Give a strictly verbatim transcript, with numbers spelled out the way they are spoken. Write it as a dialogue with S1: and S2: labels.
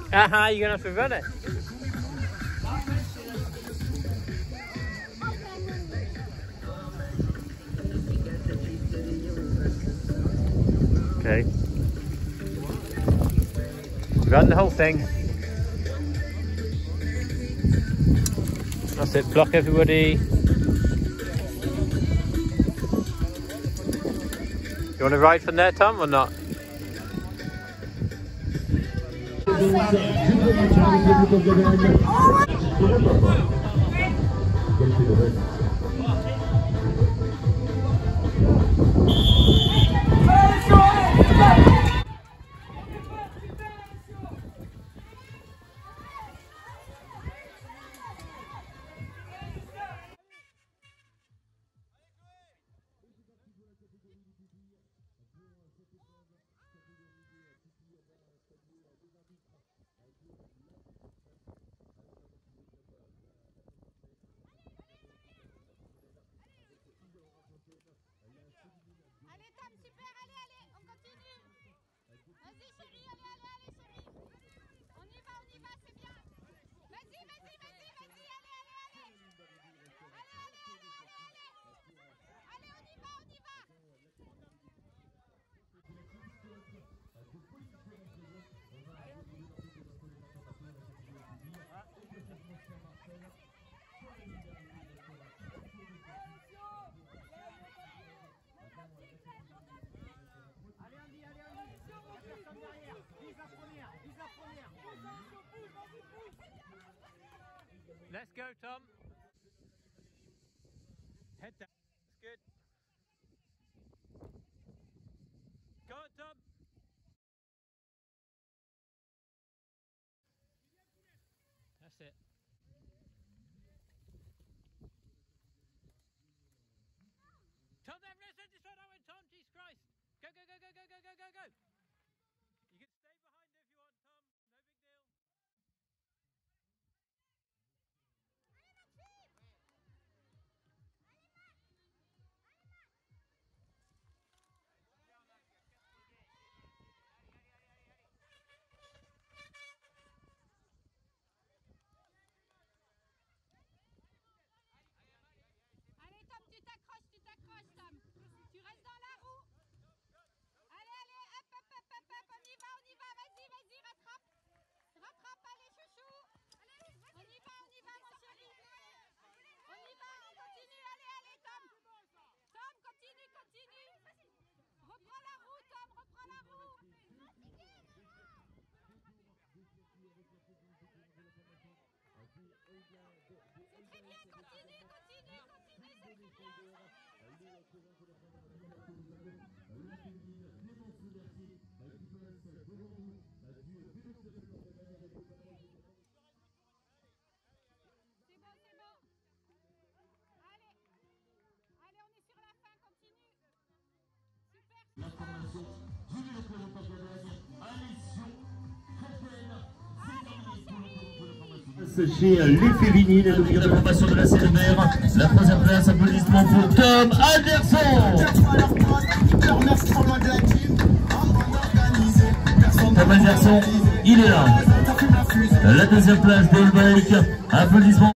S1: Aha, you're gonna have to run it. Okay. Run the whole thing. That's it, block everybody. You want to ride from there, Tom, or not?
S2: Allez Tom, super, allez, allez, on continue. Vas-y chérie, allez, allez, allez chérie. On y va, on y va, c'est bien. Vas-y, vas-y, vas-y, vas-y, allez, allez, allez. Allez, allez, allez, allez, allez. Allez, on y va, on y va.
S1: Let's go, Tom. Head down. That's good. Go on, Tom. That's it. Tom, then listen, this one I went, Tom. Jesus Christ. Go, go, go, go, go, go, go, go, go. You can stay behind her if you want, Tom. No big deal.
S2: Allez Tom, tu t'accroches, tu t'accroches Tom. Tu restes dans la roue. Allez, allez, hop, hop, hop, hop, hop, on y va, on y va, vas-y, vas-y, rattrape. Rattrape, allez chouchou. On y va, on y va mon chéri. On y va, on continue, allez, allez Tom. Tom, continue, continue. Reprends la roue Tom, reprends la roue. C'est très bien, continue, continue, continue, c'est très bien. C'est bon, c'est bon. Allez, allez, on est sur la fin, continue. Super.
S3: Chez les féminines, le prix de la formation de la C L B R, la troisième place, applaudissements pour Tom Anderson. Tom Anderson, il est là. La deuxième place, Delbecq, applaudissements.